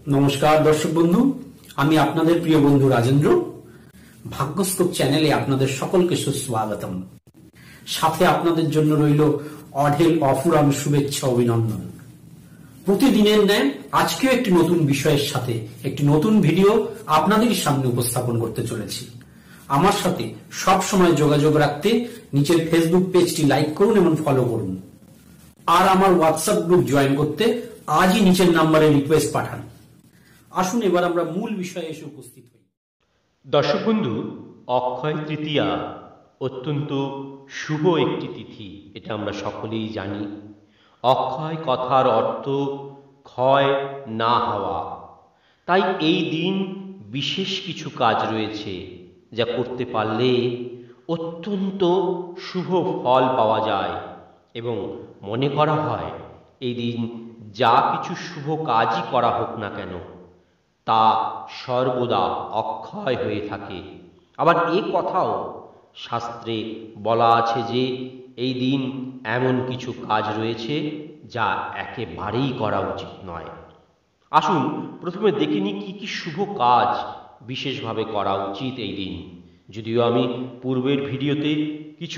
নমস্কার দর্শক বন্ধু, আমি আপনাদের প্রিয় বন্ধু রাজেন্দ্র। ভাগ্যস্কোপ চ্যানেলে আপনাদের সকলকে সুস্বাগতম। সাথে আপনাদের জন্য রইল অঢেল অফুরান শুভেচ্ছা অভিনন্দন। প্রতিদিনের ন্যায় আজকেও একটি নতুন বিষয়ের সাথে একটি নতুন ভিডিও আপনাদের সামনে উপস্থাপন করতে চলেছি। আমার সাথে সব সময় যোগাযোগ রাখতে নিচের ফেসবুক পেজটি লাইক করুন এবং ফলো করুন। আর আমার হোয়াটসঅ্যাপ গ্রুপ জয়েন করতে আজই নিচের নম্বরে রিকোয়েস্ট পাঠান। আসুন এবার আমরা মূল বিষয়ে এসে উপস্থিত হই। দর্শক বন্ধু, অক্ষয় তৃতীয়া অত্যন্ত শুভ একটি তিথি, এটা আমরা সকলেই জানি। অক্ষয় কথার অর্থ ক্ষয় না হওয়া। তাই এই দিন বিশেষ কিছু কাজ রয়েছে যা করতে পারলে অত্যন্ত শুভ ফল পাওয়া যায় এবং মনে করা হয় এই দিন যা কিছু শুভ কাজই করা হোক না কেন তা সর্বদা অক্ষয় হয়ে থাকে। আবার এ কথাও শাস্ত্রে বলা আছে যে এই দিন এমন কিছু কাজ রয়েছে যা একেবারেই করা উচিত নয়। আসুন প্রথমে দেখে নিই কি কি শুভ কাজ বিশেষভাবে করা উচিত এই দিন। যদিও আমি পূর্বের ভিডিওতে কিছু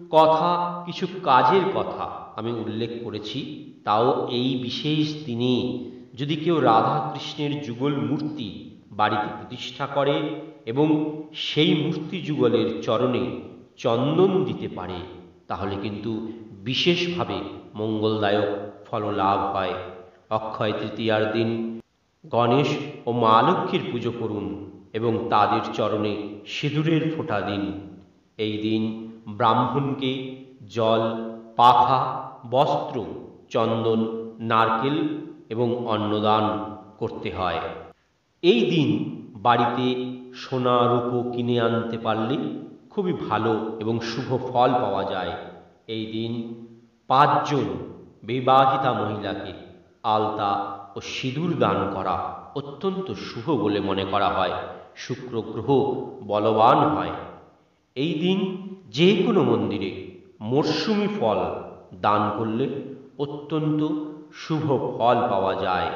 কাজের কথা আমি উল্লেখ করেছি, তাও এই বিশেষ দিনে যদি কেউ রাধা কৃষ্ণের যুগল মূর্তি বাড়িতে প্রতিষ্ঠা করে এবং সেই মূর্তি যুগলের চরণে চন্দন দিতে পারে তাহলে কিন্তু বিশেষভাবে মঙ্গলদায়ক ফললাভ হয়। অক্ষয় তৃতীয়ার দিন গণেশ ও মা লক্ষ্মীর পুজো করুন এবং তাদের চরণে সিঁদুরের ফোঁটা দিন। এই দিন ব্রাহ্মণকে জল, পাখা, বস্ত্র, চন্দন, নারকেল এবং অন্নদান করতে হয়। এই দিন বাড়িতে সোনা রূপো কিনে আনতে পারলে খুবই ভালো এবং শুভ ফল পাওয়া যায়। এই দিন 5 জন বিবাহিতা মহিলাকে আলতা ও সিঁদুর দান করা অত্যন্ত শুভ বলে মনে করা হয়। শুক্র গ্রহ বলবান হয়। এই দিন যে কোনো মন্দিরে মরশুমি ফল দান করলে অত্যন্ত শুভ ফল পাওয়া যায়।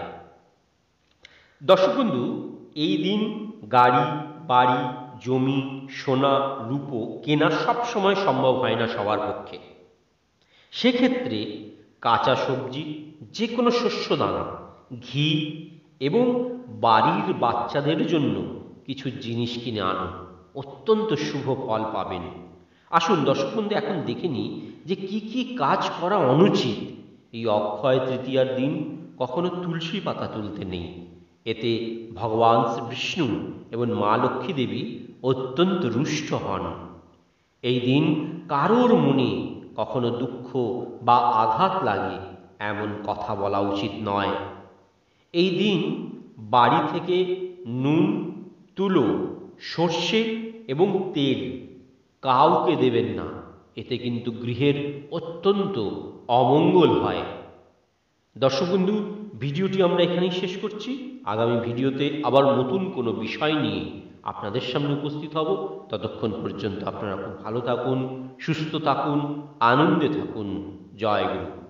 দর্শক বন্ধু, এই দিন গাড়ি, বাড়ি, জমি, সোনা, রূপো কেনা সবসময় সম্ভব হয় না সবার পক্ষে। সেক্ষেত্রে কাঁচা সবজি, যে কোনো শস্য দানা, ঘি এবং বাড়ির বাচ্চাদের জন্য কিছু জিনিস কিনে আনুন, অত্যন্ত শুভ ফল পাবেন। আসুন দর্শক বন্ধু, এখন দেখে নিই যে কি কি কাজ করা অনুচিত। এই অক্ষয় তৃতীয়ার দিন কখনো তুলসী পাতা তুলতে নেই। এতে ভগবান শ্রীবিষ্ণু এবং মা লক্ষ্মী দেবী অত্যন্ত রুষ্ট হন। এই দিন কারোর মনে কখনো দুঃখ বা আঘাত লাগে এমন কথা বলা উচিত নয়। এই দিন বাড়ি থেকে নুন, তুলো, সর্ষে এবং তেল কাউকে দেবেন না। এতে কিন্তু গৃহের অত্যন্ত অমঙ্গল হয়। দর্শক বন্ধু, ভিডিওটি আমরা এখানেই শেষ করছি। আগামী ভিডিওতে আবার নতুন কোনো বিষয় নিয়ে আপনাদের সামনে উপস্থিত হব। ততক্ষণ পর্যন্ত আপনারা খুব ভালো থাকুন, সুস্থ থাকুন, আনন্দে থাকুন। জয় গুরু।